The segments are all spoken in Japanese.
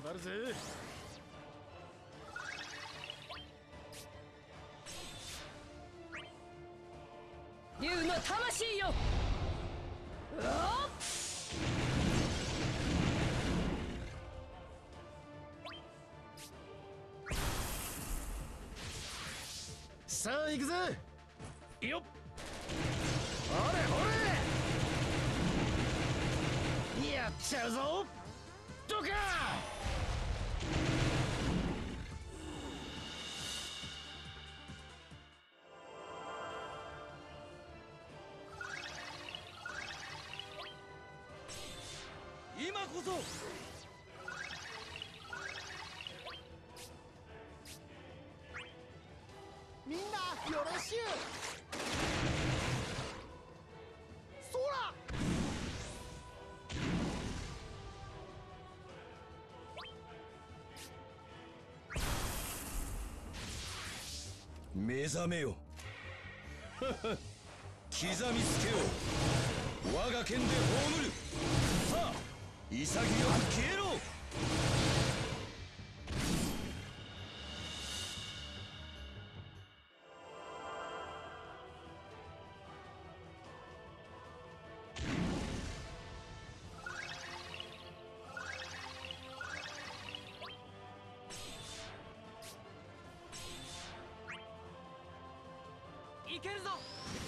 かるぜ。 竜の魂よ。うおっ。 さあ行くぜ。よっ。ほれほれ。やっちゃうぞ。どか。今こそ。 みんなよろしゅう。そら。 目覚めよ。刻みつけよう。我が剣で葬る。さあ潔く消えろ。 いけるぞ。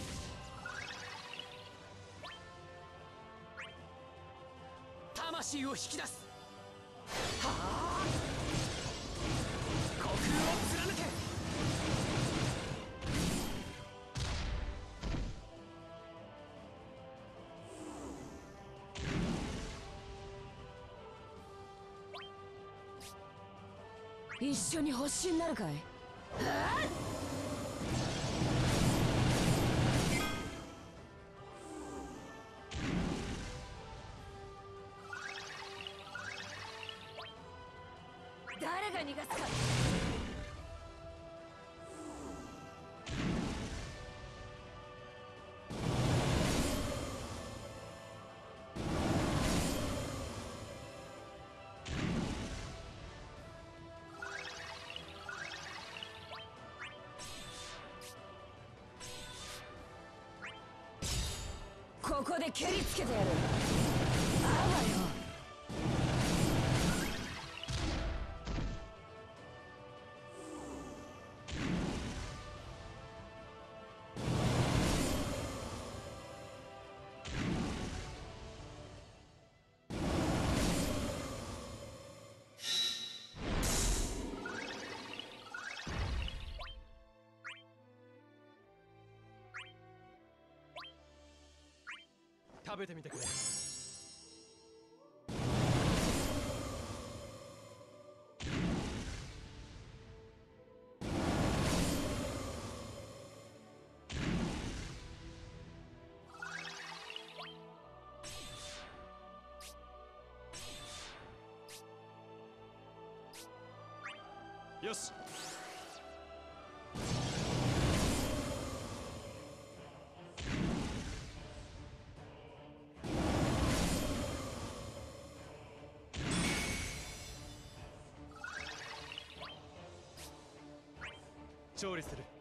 魂を引き出す。はあ。虚空を貫け。一緒に星になるかい。はあ。誰が逃がすか。ここで蹴りつけてやる。あわよ。 食べてみてくれ。よし。調理する。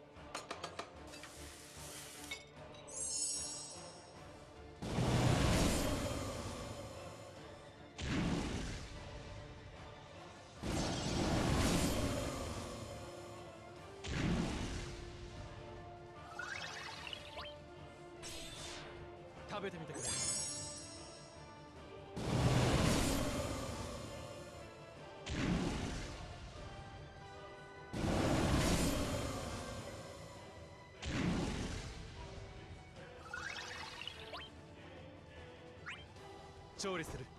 食べてみてくれ。調理する。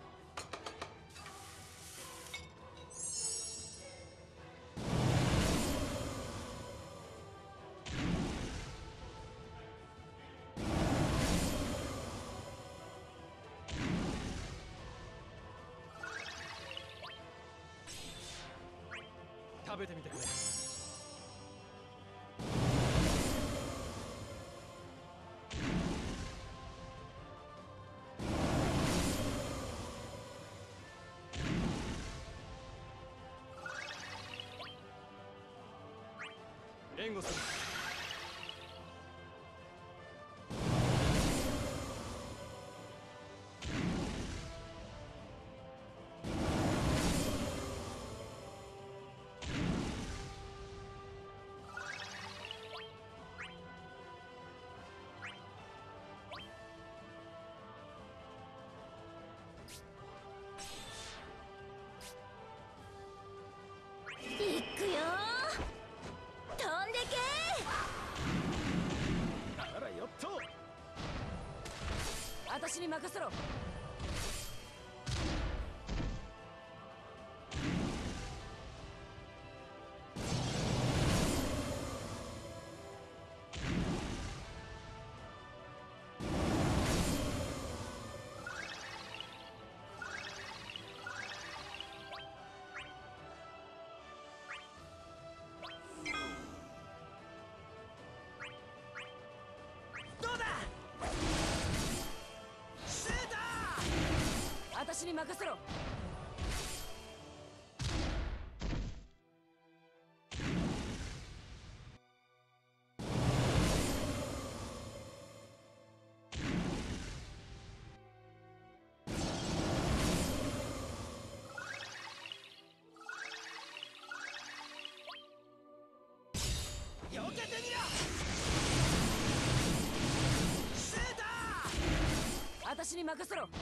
食べてみてくれ。 援護する。 いくよー、飛んでけあらよっと。 ー。私に任せろ。 どうだ。シュート。 私に任せろ。 避けてみろ。シュート。 私に任せろ。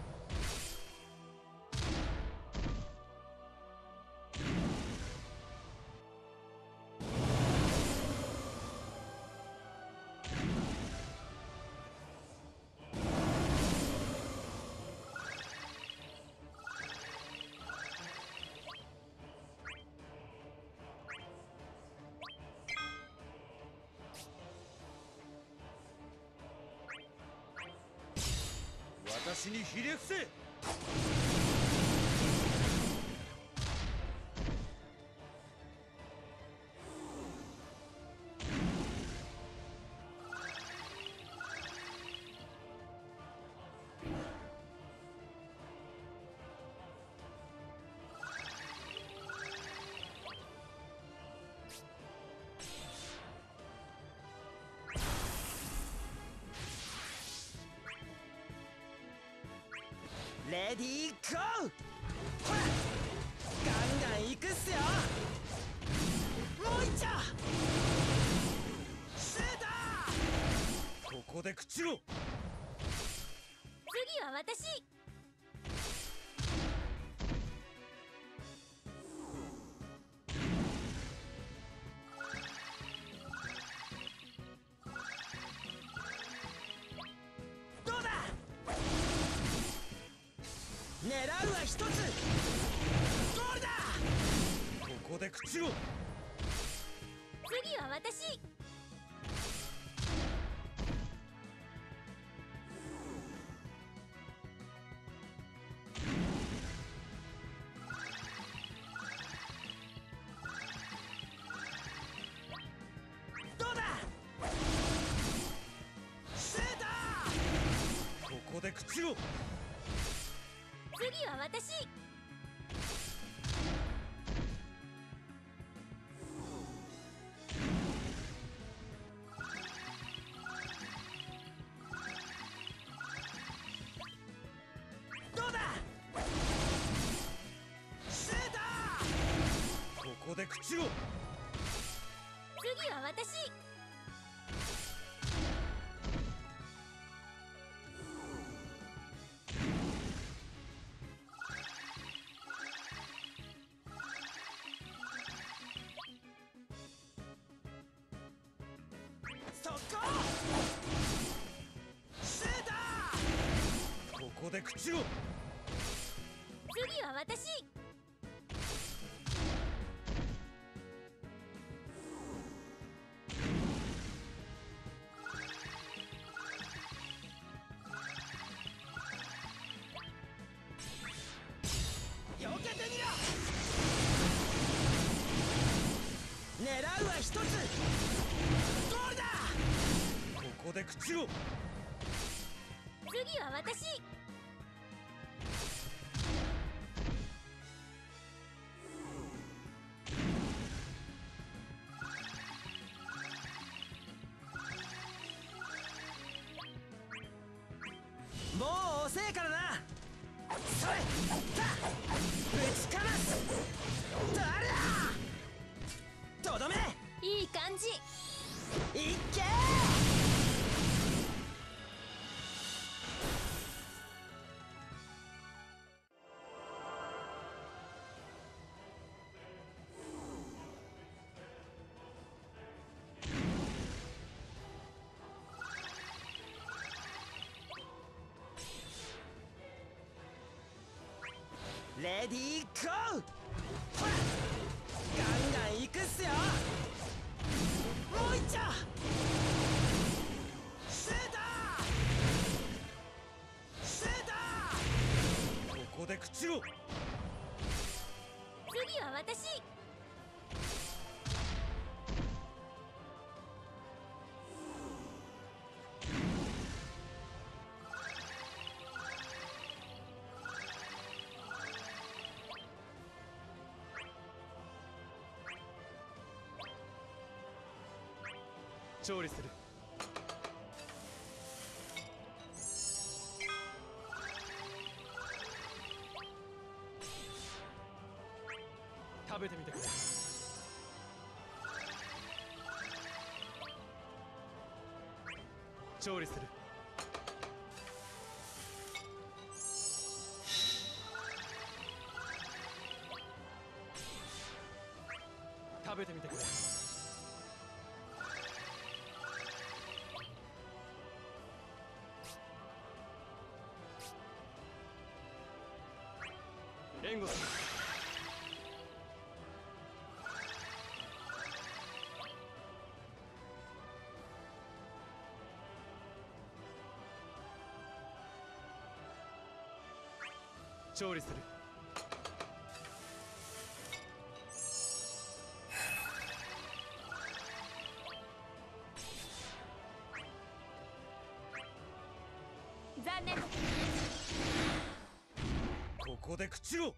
私にひれ伏せ。 レディーゴー。ほらガンガン行くっすよ。もう一丁。シュート。 ここで朽ちろ。 次は私。 どうだ。狙うは一つ。ゴールだ。 ここで朽ちろ。 次は私。 どうだ。シュート。 ここで朽ちろ。 次は私。 どうだ。シュート。 ここで朽ちろ。 次は私。 そこ。シュート。 ここで朽ちろ。 次は私。 避けてみろ。狙うは一つ。ゴールだ。 ここで朽ちろ。 次は私。 遅えからな。それたぶちかます誰だ。とどめ。 いい感じ。 いっけー。レディーゴー。ほらガンガンいくっすよ。もう一丁。シュートシュート。 ここで朽ちろ。 次は私。 調理する。食べてみてくれ。調理する。食べてみてくれ。援護する。調理する。 残念。 ここで朽ちろ。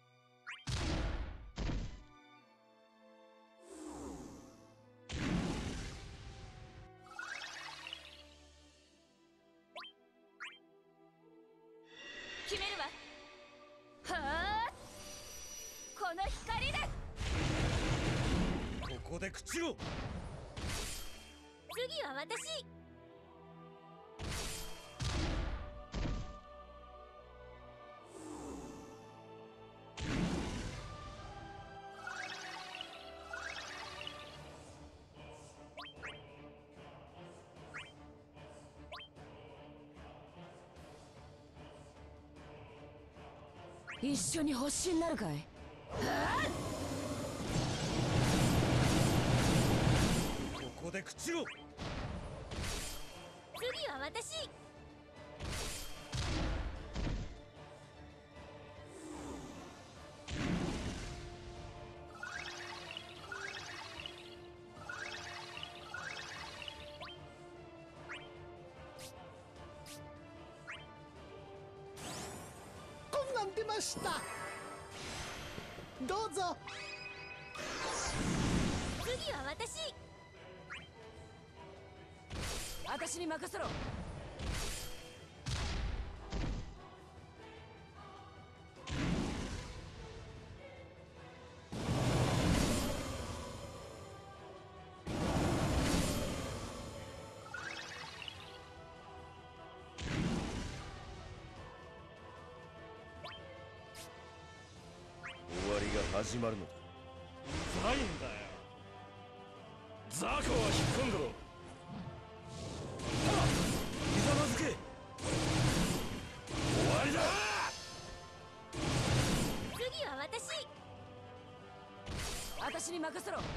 決めるわ。はあ、この光で。 ここで朽ちろ。 次は私。一緒に星になるかい。 ここで朽ちろ。 次は私。 こんなん出ました。どうぞ。 次は私。私に任せろ。 終わりが始まるのだ。 ないんだよ。雑魚は引っ込んでろ。 ひざまずけ。 終わりだ。 次は私。私に任せろ。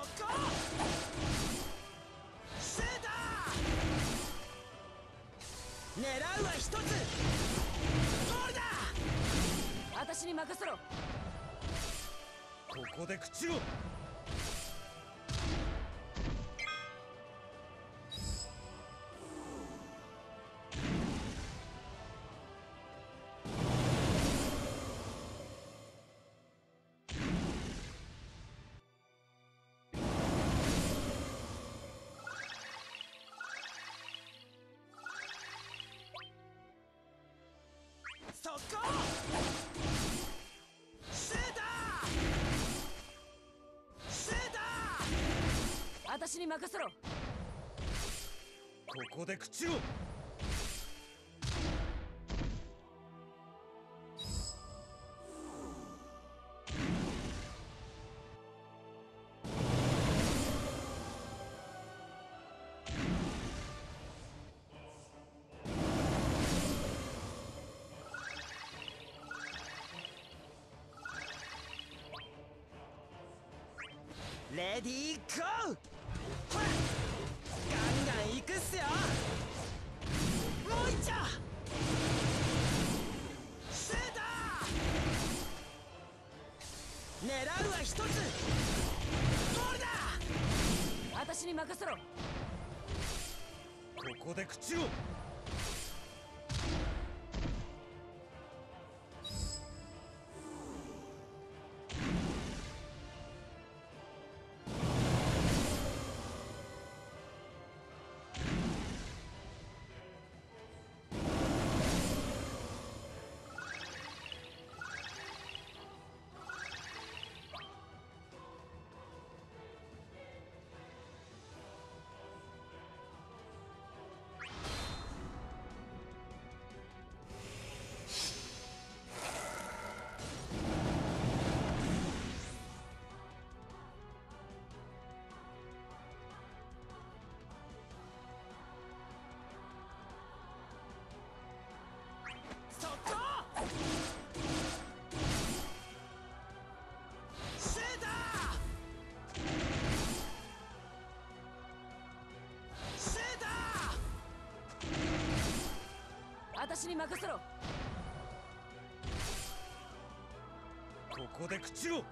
こシュート狙うは一つゴールだ。 私に任せろ。 ここで朽ちろ。 そこシュートシュート私に任せろ。 ここで朽ちろ。 レディーゴー。ほらガンガンいくっすよ。もう一丁シュート狙うは一つゴールだ。 私に任せろ。 ここで朽ちろ。 そこシュートシュート私に任せろ。 ここで朽ちろ。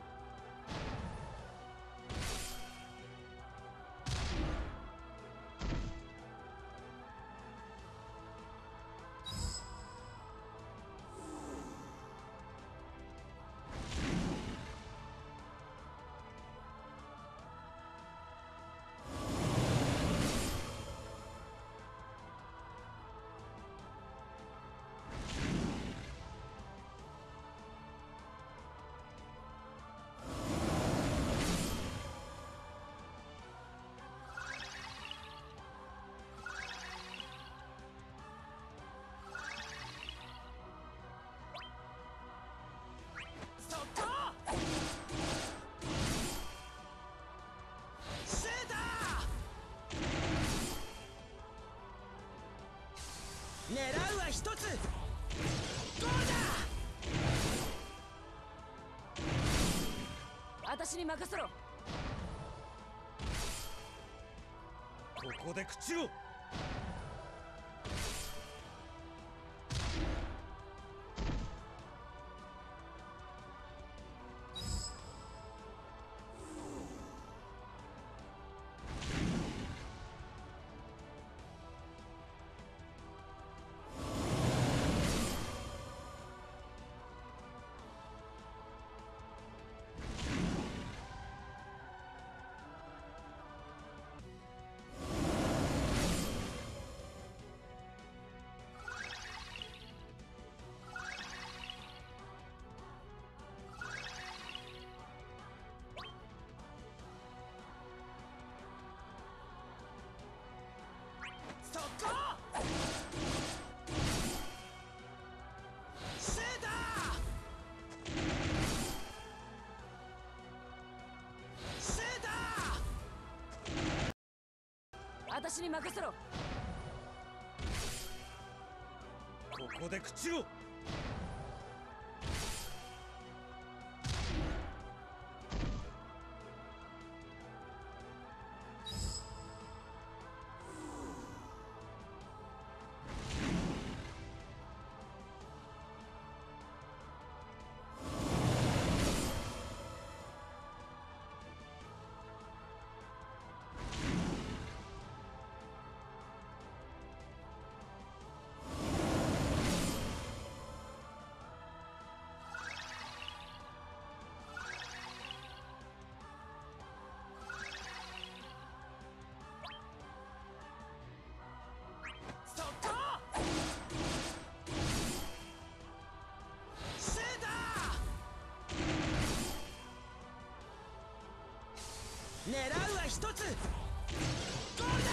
そこシュート狙うは一つゴールだ。 私に任せろ。 ここで朽ちろ。 そこシュートシュート私に任せろ。 ここで朽ちろ。 狙うは一つゴールだ。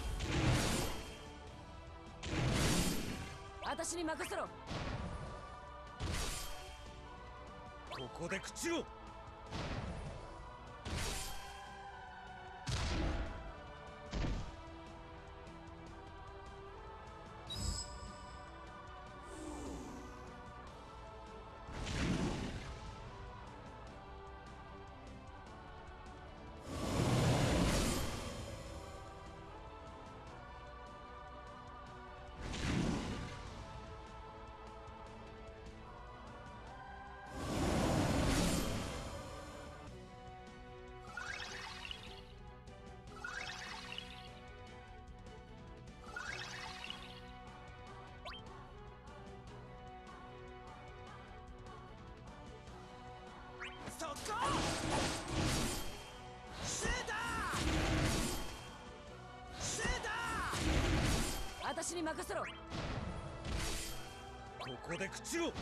私に任せろ。 ここで朽ちろ。 そこシュートシュート。 私に任せろ。 ここで朽ちろ。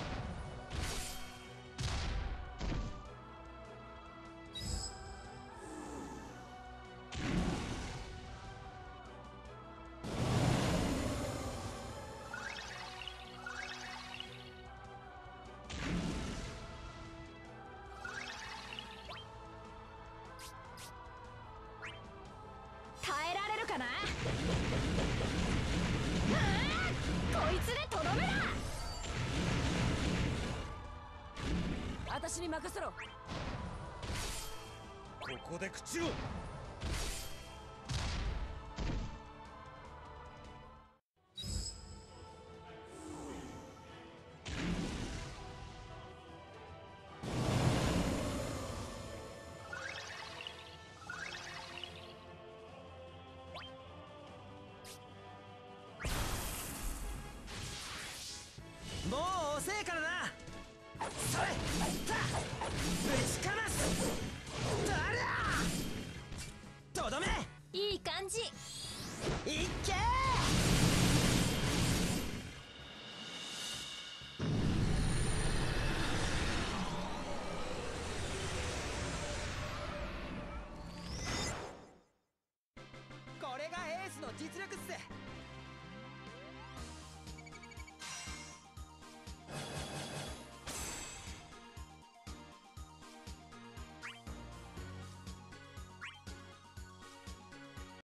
耐えられるかな。こいつでとどめだ。私に任せろ。 ここで朽ちろ。 もう遅えからな。それたぶちかます誰だ。とどめいい感じ。 いっけこれがエースの実力っす。